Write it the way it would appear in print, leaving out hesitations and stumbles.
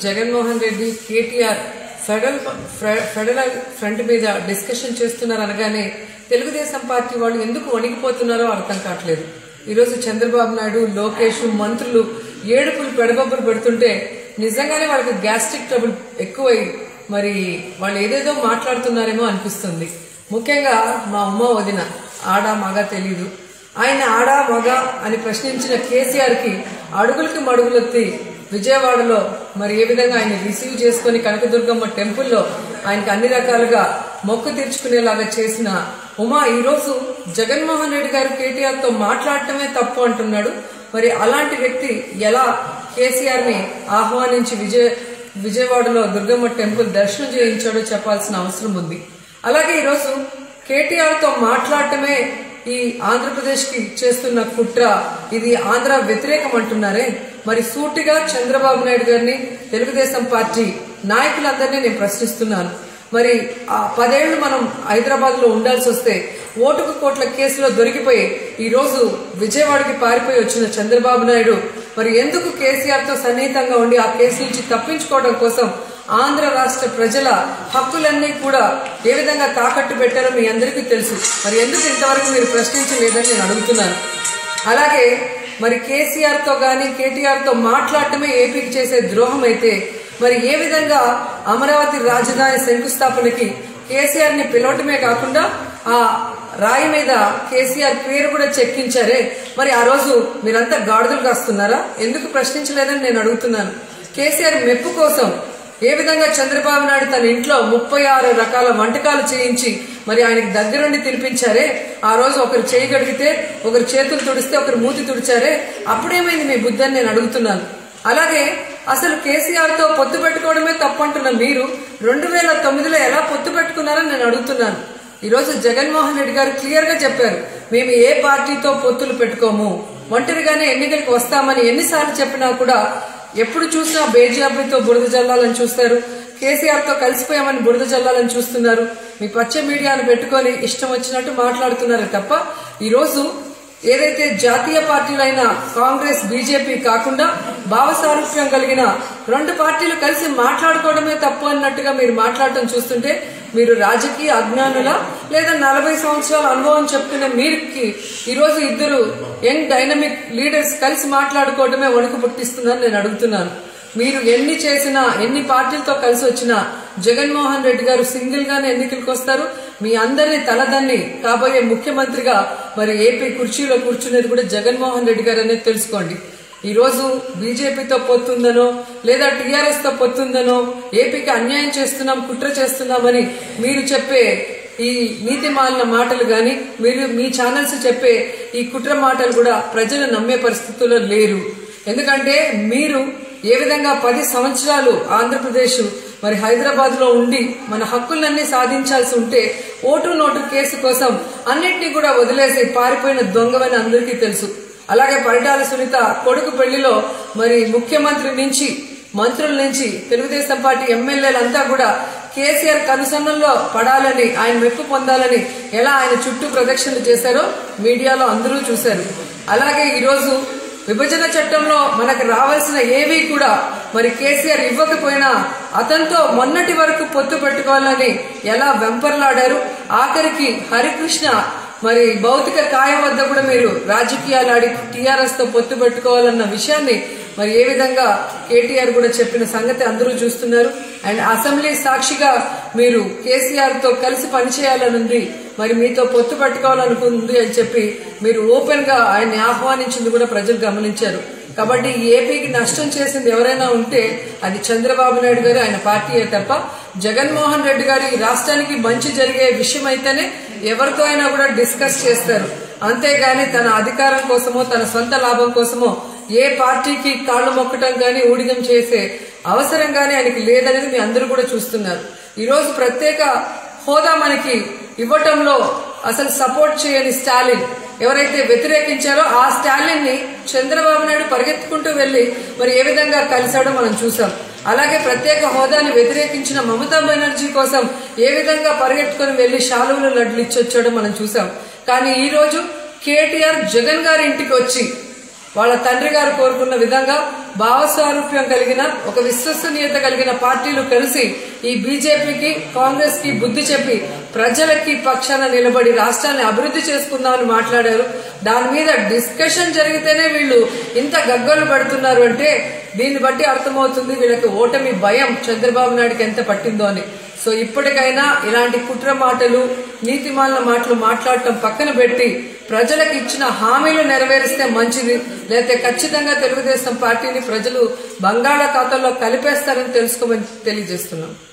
Jaganmohan Reddy KTR federal front మీద discussion చేస్తున్నారు అనగానే తెలుగుదేశం పార్టీ వాళ్ళు ఎందుకు వణికిపోతున్నారో అర్థం కావట్లేదు. ఈరోజు చంద్రబాబు నాయుడు, లోకేష్, మంత్రులు ఏడుపులు పెడబొబ్బలు పెడుతుంటే నిజంగానే వాళ్ళకి గ్యాస్ట్రిక్ ట్రబుల్ ఎక్కువై మరి వాళ్ళు ఏదేదో మాట్లాడుతున్నారేమో అనిపిస్తుంది. ముఖ్యంగా మా అమ్మ వదిన ఆడ మగ తెలీదు, ఆయన ఆడ మగ అని ప్రశ్నించిన కేసీఆర్ కి అడుగులకి మడుగులెత్తి విజయవాడలో మరి ఏ విధంగా ఆయన రిసీవ్ చేసుకుని కనకదుర్గమ్మ టెంపుల్లో ఆయనకి అన్ని రకాలుగా మొక్కు తీర్చుకునేలాగా చేసిన ఉమా ఈరోజు జగన్మోహన్ రెడ్డి గారు కేటీఆర్ తో మాట్లాడటమే తప్పు అంటున్నాడు. మరి అలాంటి వ్యక్తి ఎలా కేసీఆర్ ని ఆహ్వానించి విజయవాడలో దుర్గమ్మ టెంపుల్ దర్శనం చేయించాడో చెప్పాల్సిన అవసరం ఉంది. అలాగే ఈరోజు కేటీఆర్ తో మాట్లాడటమే ఈ ఆంధ్రప్రదేశ్ కి చేస్తున్న కుట్ర, ఇది ఆంధ్ర వ్యతిరేకం అంటున్నారే. మరి సూటిగా చంద్రబాబు నాయుడు గారిని, తెలుగుదేశం పార్టీ నాయకులందరినీ నేను ప్రశ్నిస్తున్నాను. మరి 10 ఏళ్లు మనం హైదరాబాద్ లో ఉండాల్సి వస్తే ఓటుకు కోట్ల కేసులో దొరికిపోయి ఈ రోజు విజయవాడకి పారిపోయి వచ్చిన చంద్రబాబు నాయుడు మరి ఎందుకు కేసీఆర్ తో సన్నిహితంగా ఉండి ఆ కేసు నుంచి తప్పించుకోవడం కోసం ఆంధ్ర రాష్ట్ర ప్రజల హక్కులన్నీ కూడా ఏ విధంగా తాకట్టు పెట్టారో మీ అందరికీ తెలుసు. మరి ఎందుకు ఇంతవరకు మీరు ప్రశ్నించలేదని నేను అడుగుతున్నాను. అలాగే మరి కేసీఆర్ తో గాని కేటీఆర్ తో మాట్లాడటమే ఏపీకి చేసే ద్రోహం అయితే మరి ఏ విధంగా అమరావతి రాజధాని శంకుస్థాపనకి కేసీఆర్ ని పిలవటమే కాకుండా ఆ రాయి మీద కేసీఆర్ పేరు కూడా చెక్కించారే, మరి ఆ రోజు మీరంతా గాడిదలు కాస్తున్నారా? ఎందుకు ప్రశ్నించలేదని నేను అడుగుతున్నాను. కేసీఆర్ మెప్పు కోసం ఏ విధంగా చంద్రబాబు నాయుడు తన ఇంట్లో 36 రకాల వంటకాలు చేయించి మరి ఆయనకి దగ్గరుండి తినిపించారే, ఆ రోజు ఒకరు చేయి గడిగితే ఒకరు చేతులు తుడిస్తే ఒకరు మూతి తుడిచారే, అప్పుడేమైంది మీ బుద్ధి అని నేను అడుగుతున్నాను. అలాగే అసలు కేసీఆర్ తో పొత్తు పెట్టుకోవడమే తప్పంటున్న మీరు 2009లో ఎలా పొత్తు పెట్టుకున్నారని నేను అడుగుతున్నాను. ఈరోజు జగన్మోహన్ రెడ్డి గారు క్లియర్ గా చెప్పారు, మేము ఏ పార్టీతో పొత్తులు పెట్టుకోము, ఒంటరిగానే ఎన్నికలకు వస్తామని ఎన్నిసార్లు చెప్పినా కూడా ఎప్పుడు చూసినా బేజాబితో బురద జల్లాలని చూస్తారు, కేసీఆర్ తో కలిసిపోయామని బురద జల్లాలని చూస్తున్నారు. మీ పచ్చ మీడియాను పెట్టుకుని ఇష్టం వచ్చినట్టు మాట్లాడుతున్నారు తప్ప ఈరోజు ఏదైతే జాతీయ పార్టీలైన కాంగ్రెస్, బీజేపీ కాకుండా భావసారూప్యం కలిగిన 2 పార్టీలు కలిసి మాట్లాడుకోవడమే తప్పు అన్నట్టుగా మీరు మాట్లాడటం చూస్తుంటే మీరు రాజకీయ అజ్ఞానుల లేదా 40 సంవత్సరాల అనుభవం చెప్తున్న మీరుకి ఈరోజు ఇద్దరు యంగ్ డైనమిక్ లీడర్స్ కలిసి మాట్లాడుకోవడమే వణుకు పుట్టిస్తుందని నేను అడుగుతున్నాను. మీరు ఎన్ని చేసినా, ఎన్ని పార్టీలతో కలిసి వచ్చినా జగన్మోహన్ రెడ్డి గారు సింగిల్ గానే ఎన్నికలకు వస్తారు. మీ అందరినీ తలదన్ని కాబోయే ముఖ్యమంత్రిగా మరి ఏపీ కుర్చీలో కూర్చునేది కూడా జగన్మోహన్ రెడ్డి గారు అనేది తెలుసుకోండి. ఈ రోజు బీజేపీతో పొత్తుందనో లేదా టీఆర్ఎస్ తో పొత్తుందనో ఏపీకి అన్యాయం చేస్తున్నాం, కుట్ర చేస్తున్నామని మీరు చెప్పే ఈ నీతి మాలిన మాటలు గాని, మీరు మీ ఛానల్స్ చెప్పే ఈ కుట్ర మాటలు కూడా ప్రజలు నమ్మే పరిస్థితుల్లో లేరు. ఎందుకంటే మీరు ఏ విధంగా 10 సంవత్సరాలు ఆంధ్రప్రదేశ్ మరి హైదరాబాద్ లో ఉండి మన హక్కులన్నీ సాధించాల్సి ఉంటే ఓటు నోటు కేసు కోసం అన్నింటినీ కూడా వదిలేసి పారిపోయిన దొంగవని అందరికీ తెలుసు. అలాగే పరిటాల సునీత కొడుకు పెళ్లిలో మరి ముఖ్యమంత్రి నుంచి, మంత్రుల నుంచి, తెలుగుదేశం పార్టీ ఎమ్మెల్యేలంతా కూడా కేసీఆర్ కనుసన్నల్లో పడాలని, ఆయన మెప్పు పొందాలని ఎలా ఆయన చుట్టూ ప్రదక్షిణలు చేశారో మీడియాలో అందరూ చూశారు. అలాగే ఈరోజు విభజన చట్టంలో మనకు రావాల్సిన ఏవీ కూడా మరి కేసీఆర్ ఇవ్వకపోయినా అతనితో మొన్నటి వరకు పొత్తు పెట్టుకోవాలని ఎలా వెంపర్లాడారు. ఆఖరికి హరికృష్ణ మరి భౌతిక కాయం వద్ద కూడా మీరు రాజకీయాలు ఆడి టీఆర్ఎస్ తో పొత్తు పెట్టుకోవాలన్న విషయాన్ని మరి ఏ విధంగా కేటీఆర్ కూడా చెప్పిన సంగతి అందరూ చూస్తున్నారు. అండ్ అసెంబ్లీ సాక్షిగా మీరు కేసీఆర్ తో కలిసి పనిచేయాలనుంది, మరి మీతో పొత్తు పెట్టుకోవాలనుకుంది అని చెప్పి మీరు ఓపెన్ గా ఆయన్ని ఆహ్వానించింది కూడా ప్రజలు గమనించారు. కాబట్టి ఏపీకి నష్టం చేసింది ఎవరైనా ఉంటే అది చంద్రబాబు నాయుడు గారు, ఆయన పార్టీయే తప్ప జగన్మోహన్ రెడ్డి గారు ఈ రాష్ట్రానికి మంచి జరిగే విషయం అయితేనే ఎవరితో అయినా కూడా డిస్కస్ చేస్తారు. అంతేగాని తన అధికారం కోసమో తన సొంత లాభం కోసమో ఏ పార్టీకి కాళ్లు మొక్కటం గాని ఊడిగం చేసే అవసరం గాని ఆయనకి లేదనేది మీ అందరూ కూడా చూస్తున్నారు. ఈరోజు ప్రత్యేక హోదా మనకి ఇవ్వటంలో అసలు సపోర్ట్ చేయని స్టాలిన్ ఎవరైతే వ్యతిరేకించారో ఆ స్టాలిన్ ని చంద్రబాబు నాయుడు పరిగెత్తుకుంటూ వెళ్లి మరి ఏ విధంగా కలిశాడో మనం చూసాం. అలాగే ప్రత్యేక హోదాని వ్యతిరేకించిన మమతా బెనర్జీ కోసం ఏ విధంగా పరిగెత్తుకుని వెళ్లి శాలువులు లడ్లు ఇచ్చొచ్చాడో మనం చూసాం. కానీ ఈ రోజు కేటీఆర్ జగన్ గారి ఇంటికి వచ్చి వాళ్ళ తండ్రి గారు కోరుకున్న విధంగా భావస్వారూప్యం కలిగిన ఒక విశ్వసనీయత కలిగిన పార్టీలు కలిసి ఈ బీజేపీకి కాంగ్రెస్ కి బుద్ధి చెప్పి ప్రజలకి పక్షాన నిలబడి రాష్ట్రాన్ని అభివృద్ధి చేసుకుందామని మాట్లాడారు. దాని మీద డిస్కషన్ జరిగితేనే వీళ్ళు ఇంత గగ్గోలు పడుతున్నారు అంటే దీన్ని బట్టి అర్థమవుతుంది వీళ్ళకి ఓటమి భయం చంద్రబాబు నాయుడుకి ఎంత పట్టిందో అని. సో ఇప్పటికైనా ఇలాంటి కుట్ర మాటలు నీతిమాలిన మాటలు మాట్లాడటం పక్కన పెట్టి ప్రజలకు ఇచ్చిన హామీలు నెరవేరిస్తే మంచిది. లేకపోతే ఖచ్చితంగా తెలుగుదేశం పార్టీని ప్రజలు బంగాళాఖాతంలో కలిపేస్తారని తెలుసుకోమని తెలియజేస్తున్నాం.